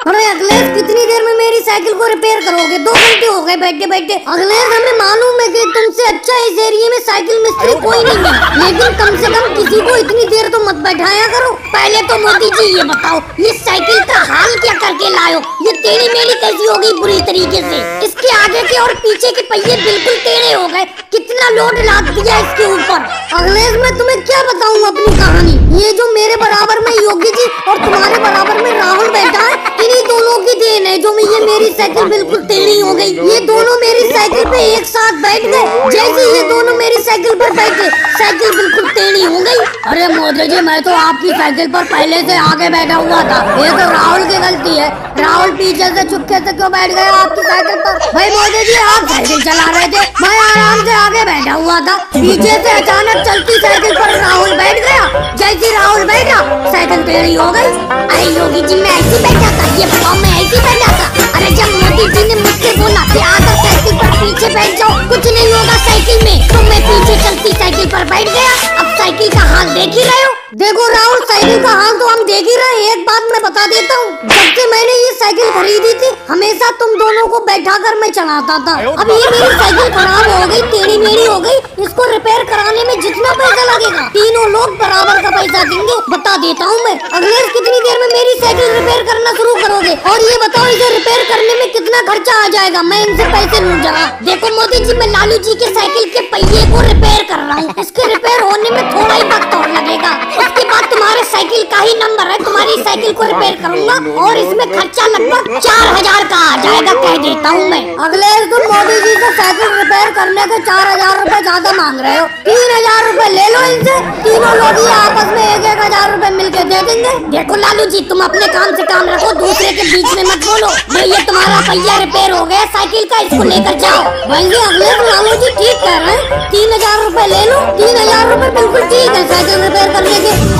अरे अखिलेश, कितनी देर में मेरी साइकिल को रिपेयर करोगे? 2 घंटे हो गए बैठे बैठे। अखिलेश, हमें मालूम है कि तुमसे अच्छा इस एरिया में साइकिल मिस्त्री कोई नहीं है, लेकिन कम से कम किसी को इतनी देर तो मत बैठाया करो। पहले तो मोदी जी ये बताओ, ये साइकिल का हाल क्या करके लाए हो? ये टेढ़ी मेढ़ी कैसी हो गई बुरी तरीके से? इसके आगे के और पीछे के पहिए बिल्कुल टेढ़े हो गए। कितना लोड लाद दिया इसके ऊपर। अखिलेश, मैं तुम्हें क्या बताऊं अपनी कहानी। ये जो मेरे बराबर में योगी जी और तुम्हारे बराबर में राहुल बैठा है, इन्हीं दोनों की देन है जो ये मेरी साइकिल बिल्कुल टेढ़ी हो गई। ये दोनों मेरी साइकिल पे एक साथ बैठ गए, जैसे ये दोनों मेरी साइकिल पर बैठे साइकिल बिल्कुल टेढ़ी हो गई। अरे मोदी जी, मैं तो आपकी साइकिल पर पहले से आगे बैठा हुआ था। ये तो राहुल की गलती है। राहुल पीछे से चुपके से क्यों बैठ गया आपकी साइकिल पर? भाई मोदी जी, आप साइकिल चला रहे थे, मैं आराम से आगे बैठा हुआ था। पीछे से अचानक चलती साइकिल पर राहुल बैठ गया। जैसे राहुल बैठा साइकिल टेढ़ी हो गई। अरे योगी जी, मैं ऐसे बैठा था, ये बताओ, मैं ऐसे बैठा था। अरे जब मोदी जी ने मुझसे बोला कि आकर साइकिल पर पीछे बैठ जाओ, कुछ नहीं होगा साइकिल में, तो मैं पीछे चलती साइकिल पर बैठ गया। अब साइकिल का हाल देख ही रहे हो। देखो राहुल, साइकिल का हाल तो हम देख ही रहे हैं। एक बात मैं बता देता हूँ, जब से मैंने ये साइकिल खरीदी थी, हमेशा तुम दोनों को बैठाकर मैं चलाता था। अब ये मेरी साइकिल खराब हो गई, टेढ़ी मेढ़ी हो गई, इसको रिपेयर कराने में जितना पैसा लगेगा तीनों लोग बराबर का पैसा देंगे। बता देता हूँ मैं। अखिलेश, कितनी देर में मेरी साइकिल रिपेयर करना शुरू करोगे? और ये बताओ, इसे रिपेयर करने में कितना खर्चा आ जाएगा? मैं इनसे पैसे लूट जाऊंगा। देखो मोदी जी, मैं लालू जी के साइकिल के पहिए को रिपेयर कर रहा हूँ। इसके रिपेयर होने में थोड़ा ही वक्त और लगेगा। उसके बाद तुम्हारे साइकिल का ही नंबर है, तुम्हारी साइकिल को रिपेयर करूंगा और इसमें खर्चा लगभग 4000 का आ जाएगा, कह देता हूँ मैं। अखिलेश, तुम मोदी जी से साइकिल रिपेयर करने के 4000 रूपए ज्यादा मांग रहे हो। 3000 रूपए ले लो इनसे, तीनों लोग ही आपस में 1000 रूपए मिल के दे देंगे। देखो लालू जी, तुम अपने काम से काम रखो, दूसरे के बीच में मत बोलो। ये तुम्हारा पहिया रिपेयर हो गया साइकिल का, इसको लेकर जाओ। वैसे अखिलेश, लालू जी ठीक कह रहे हैं, 3000 रूपए ले लो। 3000 रूपए बिल्कुल ठीक है साइकिल रिपेयर करने के।